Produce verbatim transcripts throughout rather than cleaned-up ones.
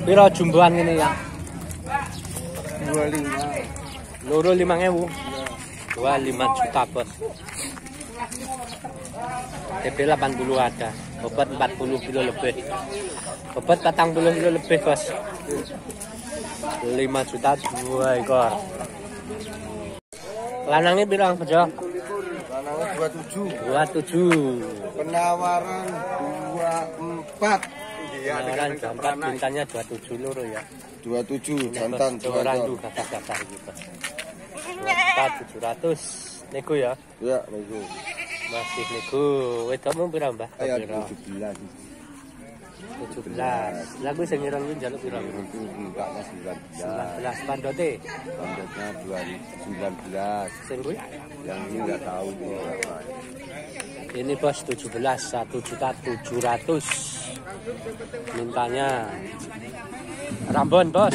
Piro jumboan ini ya? dua puluh lima. Loro lima ewu. dua puluh lima juta, Bos. T B delapan puluh ada. Bobot empat puluh kilo lebih. Bobot empat puluh kilo lebih, Bos. lima juta dua ekor. Lanangnya piro, Bejo? Lanangnya dua puluh tujuh. dua puluh tujuh. Penawaran dua puluh empat. Penawaran dua puluh empat, bintangnya dua puluh tujuh loro ya. dua puluh tujuh jantan dua randu kata-kata gitu. dua puluh empat tujuh ratus nego ya. Ya, nego. Masih nego. Wedokmu piro, Mbah? Ayo tujuh belas. tujuh belas. Lagu sing ngiron ku njaluk piro? Itu bukanya sembilan belas. sembilan belas pandote. Pandotnya dua sembilan belas. Sing kuwi? Yang ini enggak tahu berapa. Ini Bos tujuh belas, satu juta tujuh ratus. Mintanya Rambon, Bos.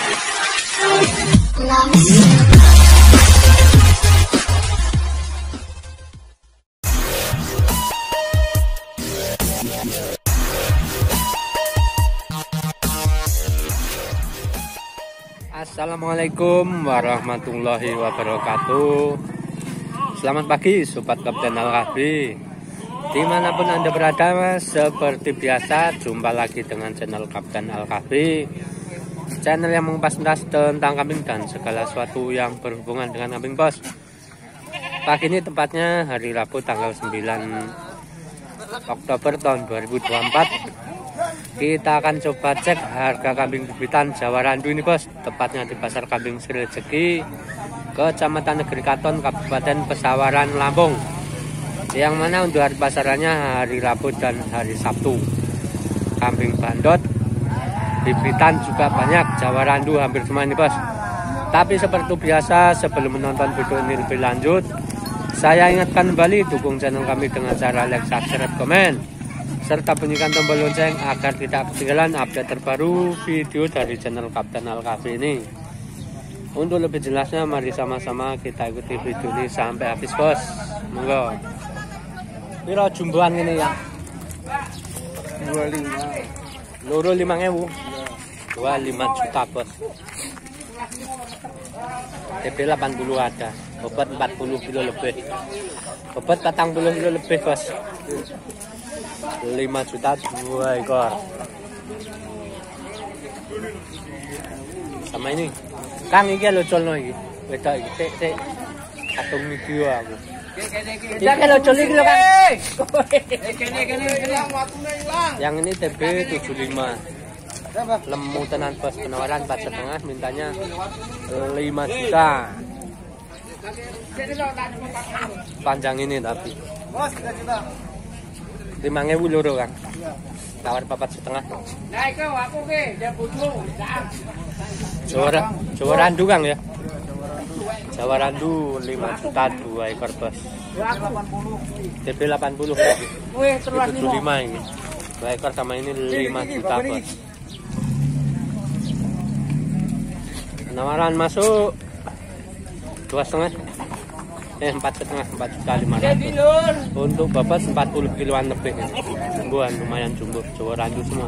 Assalamualaikum warahmatullahi wabarakatuh. Selamat pagi Sobat Kapten Al-Kahfi. Dimanapun Anda berada, seperti biasa jumpa lagi dengan channel Kapten Al-Kahfi, channel yang mengupas tuntas tentang kambing dan segala sesuatu yang berhubungan dengan kambing, Bos. Pagi ini tepatnya hari Rabu tanggal sembilan Oktober tahun dua ribu dua puluh empat. Kita akan coba cek harga kambing bibitan Jawa Randu ini, Bos, tepatnya di Pasar Kambing Sri Rejeki, Kecamatan Negeri Katon, Kabupaten Pesawaran, Lampung. Yang mana untuk hari pasarannya hari Rabu dan hari Sabtu. Kambing bandot, bibitan juga banyak, Jawa Randu hampir semua ini, Bos. Tapi seperti biasa, sebelum menonton video ini lebih lanjut, saya ingatkan kembali dukung channel kami dengan cara like, subscribe, komen, serta bunyikan tombol lonceng agar tidak ketinggalan update terbaru video dari channel Kapten Al-Kahfi ini. Untuk lebih jelasnya, mari sama-sama kita ikuti video ini sampai habis, Bos. Monggo. Piro jumboan ini ya? dua puluh lima. Loro lima ewu. dua puluh lima juta, Bos. T B delapan puluh ada. Bobot empat puluh kilo lebih. Bobot empat puluh kilo lebih, Bos. lima juta dua ekor. Sama ini Kang, iki lho colno iki. Wedok iki sik sik. Katung video aku. Iki lho col iki lho, Kang. Kene kene kene waktunya hilang. Yang ini T B tujuh puluh lima. Lemu tenan, Bos. Penawaran empat setengah, mintanya lima juta. Panjang ini tapi. Bos, tiga juta. lima ewu loro, Kang. Tawar papat setengah. Nah, itu aku ke, dia butuh. Jawa, Jawa Randu, Kang ya. Jawa Randu lima juta dua ekor, Bos. T B delapan puluh. tujuh puluh lima ini. dua ekor sama ini lima juta, Bos. Penawaran masuk dua setengah. Eh empat setengah, empat juta lima ratus. Untuk babat empat puluh kiloan lebih. Jumboan lumayan jumbo, Jawa Randu semua.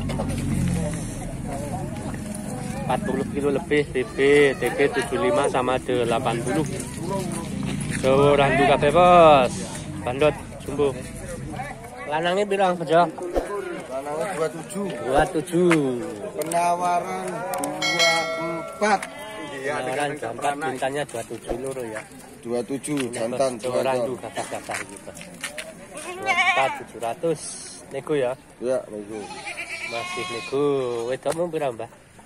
empat puluh kilo lebih, T B T B tujuh puluh lima sama delapan puluh. Jawa Randu kabeh, Bos. Bandot jumbo. Lanangnya bilang Bejo? Lanangnya dua puluh tujuh. dua puluh tujuh. Penawaran dua puluh empat. Penawaran dua puluh empat, bintangnya dua puluh tujuh loro ya. dua puluh tujuh jantan Jawa Randu kata-kata gitu. dua puluh empat tujuh ratus nego ya. Ya, nego. Masih nego. Wedokmu piro, Mbah?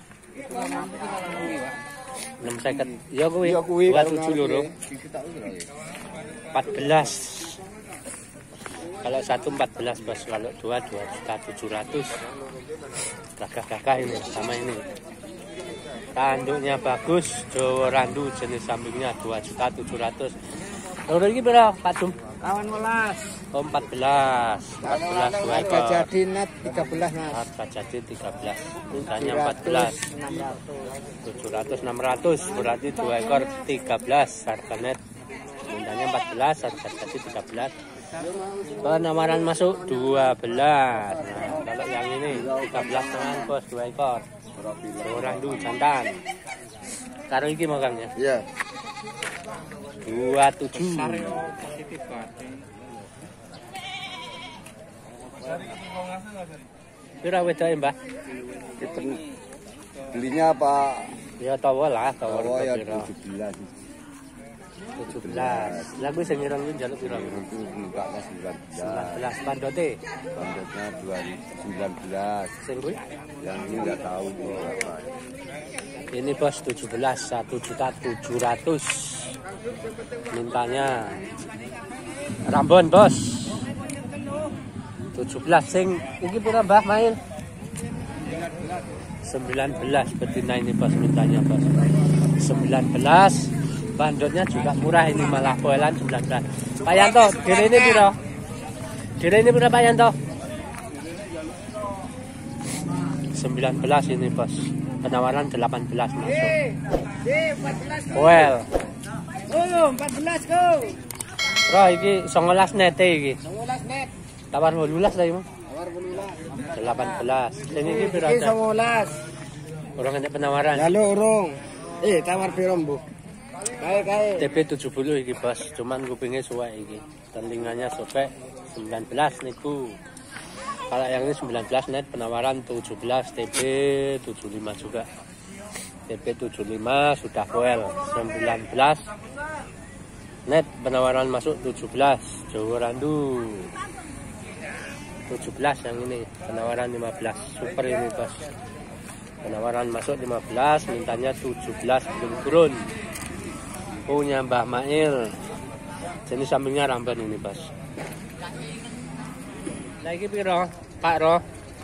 enam seket. Ya kuwi. Ya kuwi dua puluh tujuh loro. empat belas. Kalau satu empat belas, Bos. Kalau dua dua juta tujuh ratus. Gagah-gagah ini sama ini. Tanduknya bagus, Jawa Randu, jenis sampingnya dua juta tujuh ratus. Loro iki piro, Pak Dum? Kawan melas. Oh, empat belas. empat belas dua ekor. Harga jadi net tiga belas, Mas. Harga jadi tiga belas. Bintangnya empat belas. tujuh ratus enam ratus berarti dua ekor tiga belas harga net. Bintangnya empat belas, harga jadi tiga belas. Penawaran masuk dua belas. Nah, kalau yang ini tiga belas dengan, Bos, dua ekor. Jawa Randu jantan. Karo iki mau Kang ya. Iya. dua puluh tujuh. Pira wedoke, Mbah? Kita belinya apa? Ya tawa lah, tawa Oh ya pira. tujuh belas. tujuh belas. Lah kuwi sing ngiran kuwi njaluk pira? Itu bukanya sembilan belas. sembilan belas pandote. Bandotnya dua sembilan belas. Sing kuwi? Yang ini nggak tahu berapa. Ini bos tujuh belas, satu juta tujuh ratus. Mintanya Rambon bos. tujuh belas sing iki pira Mbah Mail? sembilan belas betina ini bos mintanya bos. sembilan belas. Bandotnya juga murah ini malah poelan sembilan belas. Pak Yanto, dire ini pira? Dire ini pira Pak Yanto? sembilan belas ini bos. Penawaran delapan belas masuk. Well. Oh, empat belas go. Bro, iki sembilan belas net iki. sembilan net. Tawar wolulas lah iki. Tawar belulas. delapan belas. Sing iki pira? Iki sembilan. Orang ada penawaran. Lalu urung. Eh, tawar piro, Bu? Kae kae. T P tujuh puluh iki, Bos. Cuman kupingnya suwe iki. Telingannya sobek sembilan belas niku. Kalau yang ini sembilan belas net penawaran tujuh belas, T P tujuh puluh lima juga. T P tujuh puluh lima sudah fuel sembilan belas. Net penawaran masuk tujuh belas. Jawa Randu. tujuh belas yang ini. Penawaran lima belas. Super ini, Bos. Penawaran masuk lima belas, mintanya tujuh belas belum turun. Punya Mbah Mail. Jenis sampingnya Ramban ini, Bos. Lagi piro, Pak Ro?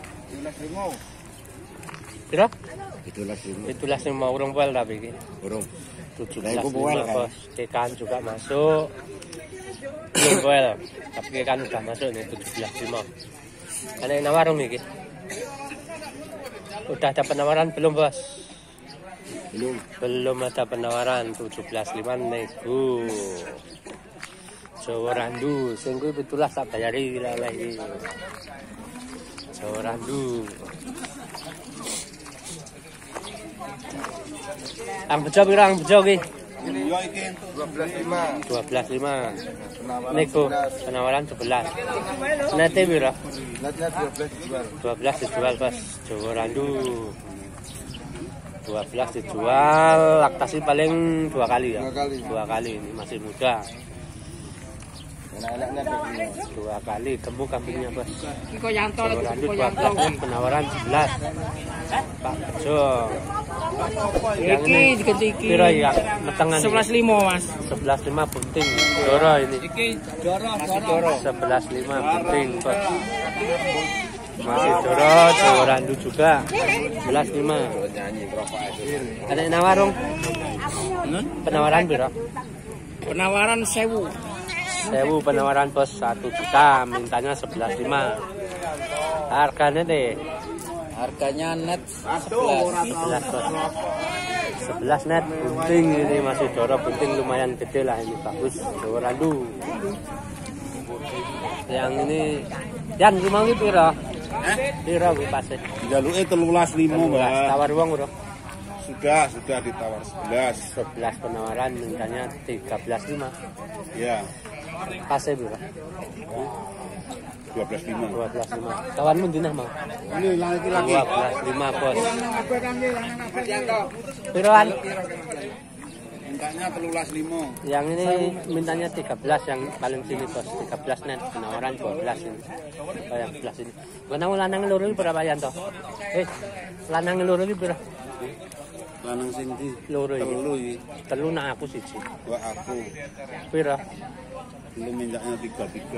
Piro? Itulah sini. Itulah sing mau urung poel tapi iki. Burung. tujuh Lah, belas iku poel, lima, kan? Bos. Ikan juga masuk. Belum poel. Tapi ikan udah masuk nih tujuh belas lima. Ada yang nawarung iki. Udah ada penawaran belum, Bos? Belum. Belum ada penawaran tujuh belas lima nego. Jawa Randu, sing kuwi pitulas tak bayari lagi. Jawa Randu. Ang bejo pira ang bejo ki? dua belas lima. dua belas lima. Nego penawaran sebelas. Nete pira? Netnya dua belas dijual. dua belas dijual, Bos. Jawa Randu. dua belas dijual, laktasi paling dua kali ya. Dua kali. Dua kali ini masih muda. Enak-enaknya begini. Dua kali gemuk kambingnya, Bos. Iko Yanto Jawa lagi Randu Iko dua Yanto. belas penawaran sebelas. Pak Bejo. Yang Iki ini diganti iki. pira ya? Metengan. sebelas lima, Mas. sebelas lima bunting. Doro ini. Iki Doro, Doro. sebelas lima bunting, Bos. Masih Doro, Jawa Randu juga. sebelas lima. Ada yang nawarung? Penawaran pira? Penawaran sewu. Sewu penawaran, Bos, satu juta, mintanya sebelas lima. Harganya deh Harganya net sebelas, Bos. sebelas net bunting ini masih Doro, bunting lumayan gede lah, ini bagus. Jawa Randu. Yang ini Yan rumah ini pira? Pira kuwi pase? Jaluke telulas lima, Mbak. Tawar uang ora? Sudah, sudah ditawar sebelas. sebelas penawaran, mintanya tiga belas lima. Ya, Pase pira? dua belas lima. dua belas lima. Kawanmu dinah mau? Ini lagi lagi. dua belas lima, Bos. Piroan? Mintanya telulas lima. Yang ini mintanya tiga belas, yang paling sini, Bos. tiga belas net, penawaran dua belas ini. Oh, yang sebelah sini. Kenapa lanang loro iki berapa Yanto? Eh, lanang loro iki berapa? Lanang sing di Loro iki. telu iki. Telu nak aku siji. Wah, aku Pira? belum mintanya tiga tiga.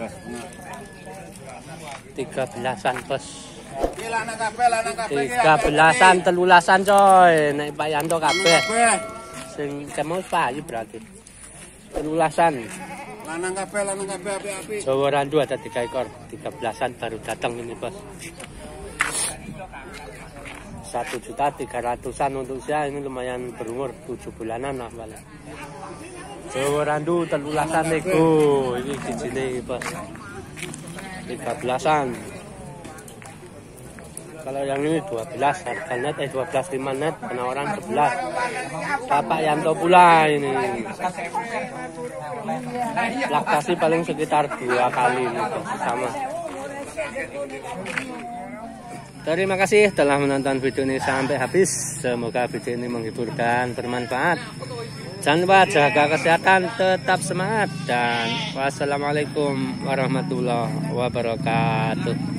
tiga belasan, Bos. Iki lanang kabeh, lanang kabeh. tiga belasan, telulasan coy. Nek Pak Yanto kabeh. Sing kemo payu berarti. Telulasan. Lanang kabeh, lanang kabeh api-api. Jawa Randu ada tiga ekor, tiga belasan baru datang ini, Bos. Satu juta tiga ratusan untuk saya, ini lumayan berumur tujuh bulanan lah malah. Jawa Randu telulasan nego, ini di sini, Bos. Tiga belasan. Kalau yang ini dua belas harga net, eh dua belas lima net, penawaran sebelas. Bapak Yanto pula ini. Laktasi paling sekitar dua kali ini sama. Terima kasih telah menonton video ini sampai habis. Semoga video ini menghibur dan bermanfaat. Jangan lupa jaga kesehatan, tetap semangat, dan wassalamualaikum warahmatullahi wabarakatuh.